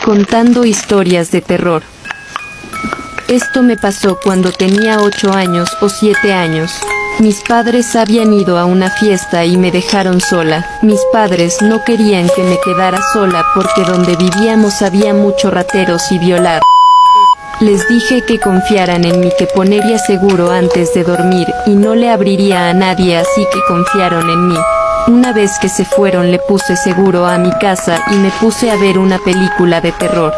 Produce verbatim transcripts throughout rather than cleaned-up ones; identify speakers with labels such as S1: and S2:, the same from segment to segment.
S1: Contando historias de terror. Esto me pasó cuando tenía ocho años o siete años. Mis padres habían ido a una fiesta y me dejaron sola. Mis padres no querían que me quedara sola porque donde vivíamos había muchos rateros y violar. Les dije que confiaran en mí, que pondría seguro antes de dormir y no le abriría a nadie, así que confiaron en mí. Una vez que se fueron le puse seguro a mi casa y me puse a ver una película de terror.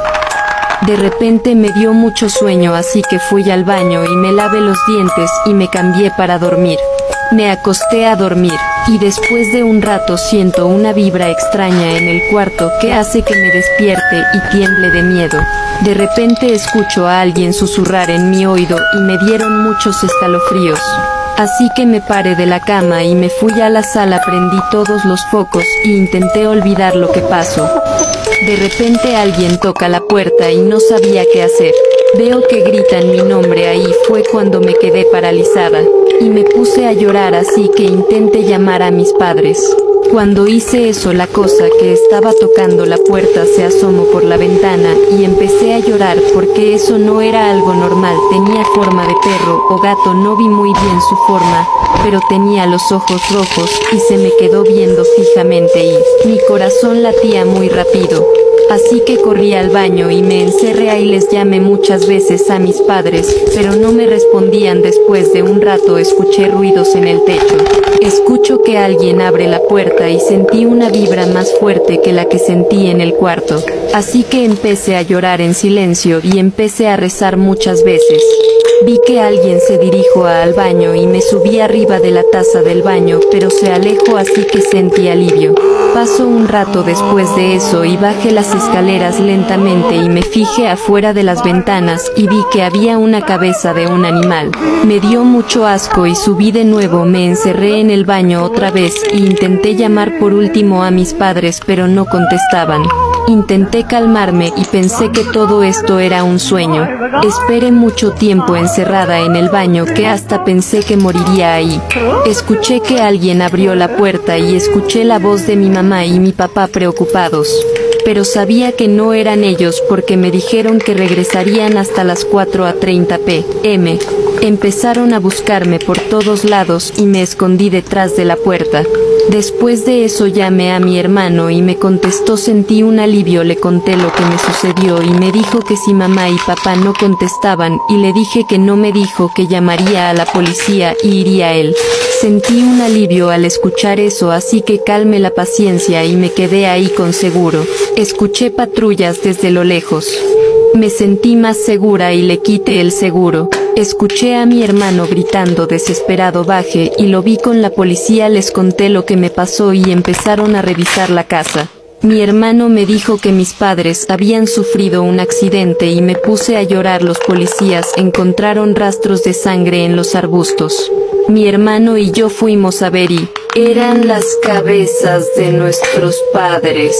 S1: De repente me dio mucho sueño, así que fui al baño y me lavé los dientes y me cambié para dormir. Me acosté a dormir, y después de un rato siento una vibra extraña en el cuarto que hace que me despierte y tiemble de miedo. De repente escucho a alguien susurrar en mi oído y me dieron muchos escalofríos. Así que me paré de la cama y me fui a la sala, prendí todos los focos e intenté olvidar lo que pasó. De repente alguien toca la puerta y no sabía qué hacer. Veo que gritan mi nombre, ahí fue cuando me quedé paralizada. Y me puse a llorar, así que intenté llamar a mis padres. Cuando hice eso, la cosa que estaba tocando la puerta se asomó por la ventana y empecé a llorar porque eso no era algo normal. Tenía forma de perro o gato, no vi muy bien su forma, pero tenía los ojos rojos y se me quedó viendo fijamente y mi corazón latía muy rápido. Así que corrí al baño y me encerré ahí. Les llamé muchas veces a mis padres, pero no me respondían. Después de un rato escuché ruidos en el techo. Escucho que alguien abre la puerta y sentí una vibra más fuerte que la que sentí en el cuarto. Así que empecé a llorar en silencio y empecé a rezar muchas veces. Vi que alguien se dirigió al baño y me subí arriba de la taza del baño, pero se alejó, así que sentí alivio. Pasó un rato después de eso y bajé las escaleras lentamente y me fijé afuera de las ventanas y vi que había una cabeza de un animal. Me dio mucho asco y subí de nuevo. Me encerré en el baño otra vez e intenté llamar por último a mis padres, pero no contestaban. Intenté calmarme y pensé que todo esto era un sueño. Esperé mucho tiempo encerrada en el baño que hasta pensé que moriría ahí. Escuché que alguien abrió la puerta y escuché la voz de mi mamá y mi papá preocupados. Pero sabía que no eran ellos porque me dijeron que regresarían hasta las cuatro y treinta pe eme. Empezaron a buscarme por todos lados y me escondí detrás de la puerta. Después de eso llamé a mi hermano y me contestó. Sentí un alivio, le conté lo que me sucedió y me dijo que si mamá y papá no contestaban, y le dije que no. Me dijo que llamaría a la policía y iría él. Sentí un alivio al escuchar eso, así que calmé la paciencia y me quedé ahí con seguro. Escuché patrullas desde lo lejos. Me sentí más segura y le quité el seguro. Escuché a mi hermano gritando desesperado. Bajé y lo vi con la policía. Les conté lo que me pasó y empezaron a revisar la casa. Mi hermano me dijo que mis padres habían sufrido un accidente y me puse a llorar. Los policías encontraron rastros de sangre en los arbustos. Mi hermano y yo fuimos a ver y eran las cabezas de nuestros padres.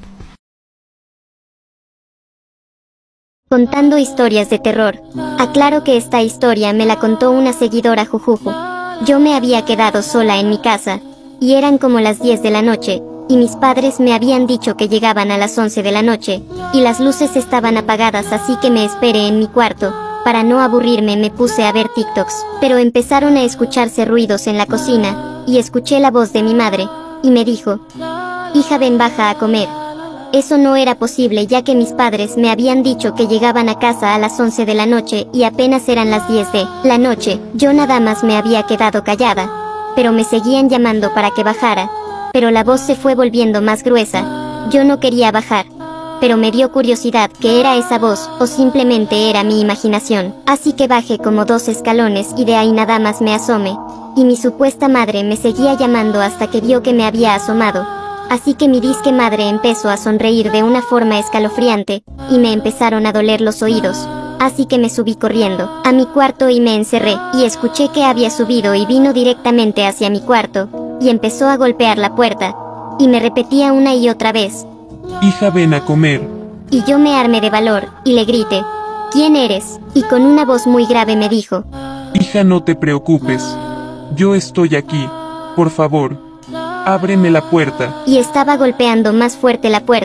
S2: Contando historias de terror. Aclaro que esta historia me la contó una seguidora jujuju. Yo me había quedado sola en mi casa, y eran como las diez de la noche, y mis padres me habían dicho que llegaban a las once de la noche, y las luces estaban apagadas, así que me esperé en mi cuarto. Para no aburrirme me puse a ver TikToks, pero empezaron a escucharse ruidos en la cocina, y escuché la voz de mi madre, y me dijo: hija, ven, baja a comer. Eso no era posible, ya que mis padres me habían dicho que llegaban a casa a las once de la noche y apenas eran las diez de la noche. Yo nada más me había quedado callada, pero me seguían llamando para que bajara, pero la voz se fue volviendo más gruesa. Yo no quería bajar, pero me dio curiosidad que era esa voz o simplemente era mi imaginación. Así que bajé como dos escalones y de ahí nada más me asomé, y mi supuesta madre me seguía llamando hasta que vio que me había asomado. Así que mi disque madre empezó a sonreír de una forma escalofriante, y me empezaron a doler los oídos. Así que me subí corriendo a mi cuarto y me encerré, y escuché que había subido y vino directamente hacia mi cuarto, y empezó a golpear la puerta, y me repetía una y otra vez:
S3: hija, ven a comer.
S2: Y yo me armé de valor, y le grité: ¿quién eres? Y con una voz muy grave me dijo:
S3: hija, no te preocupes. Yo estoy aquí. Por favor, ábreme la puerta.
S2: Y estaba golpeando más fuerte la puerta,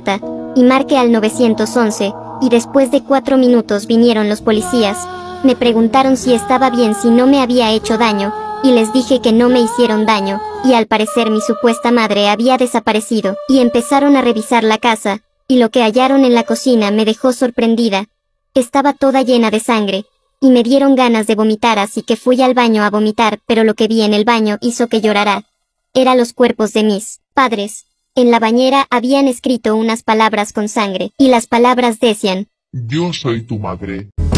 S2: y marqué al nueve once, y después de cuatro minutos vinieron los policías. Me preguntaron si estaba bien, si no me había hecho daño, y les dije que no me hicieron daño, y al parecer mi supuesta madre había desaparecido, y empezaron a revisar la casa, y lo que hallaron en la cocina me dejó sorprendida. Estaba toda llena de sangre, y me dieron ganas de vomitar, así que fui al baño a vomitar, pero lo que vi en el baño hizo que llorara. Eran los cuerpos de mis padres. En la bañera habían escrito unas palabras con sangre, y las palabras decían:
S4: Yo soy tu madre.